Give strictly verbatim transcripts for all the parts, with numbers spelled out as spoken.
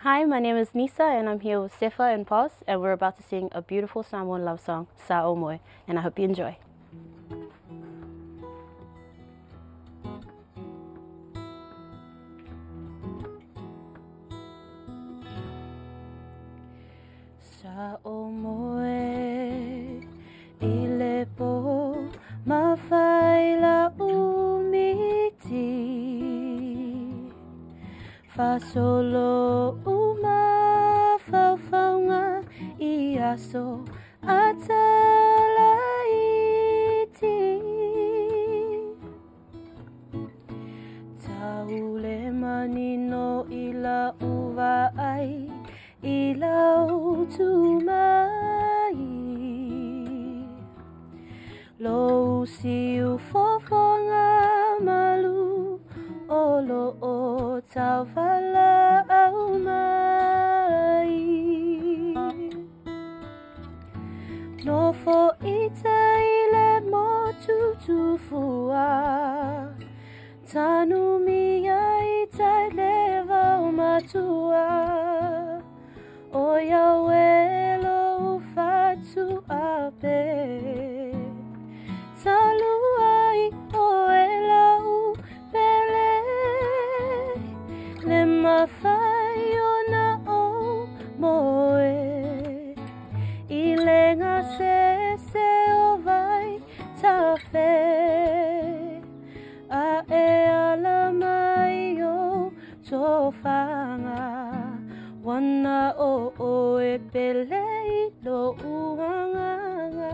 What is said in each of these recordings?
Hi, my name is Nyssa and I'm here with Sefa and Pos, and we're about to sing a beautiful Samoan love song, Sa Ou Moe, and I hope you enjoy. Sa Ou Moe, ile po mawhaila umiti, fasolo uma faufaunga I aso atalaiti, taule manino ila uva ai ila utumai, lo si ufofonga malu olo o tawala au mai, no fo ita ile mo tutufua, tanu mia ita leva umatua, o yawelo ufatu ape, saluai o elau pele, le mawhaiona o moe, ile ngā sese o vai tafe, a e ala mai o tofanga, wana o o e pele I lo uanganga,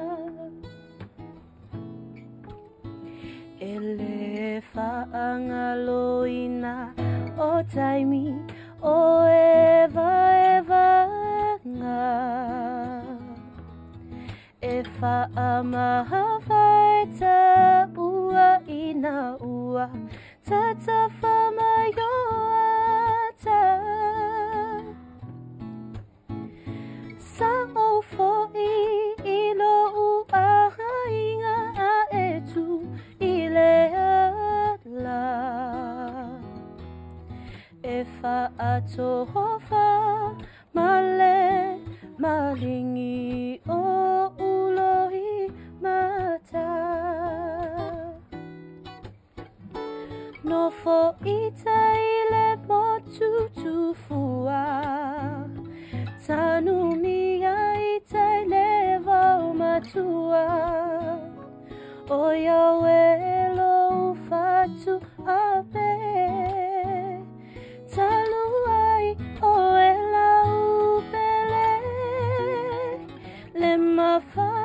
ele faanga loina o taimi o eva eva nga, e faa mahavaita ua ina ua tata famayoata, sa o foi ilo u ahainga a etu ile ala, e faa tohofa male malingi o ulohi mata, no fo ita ile mo tutufua, tanu mia ita leva umatua, o yawelo ufatu ape, taluai o ela upele, le mawhai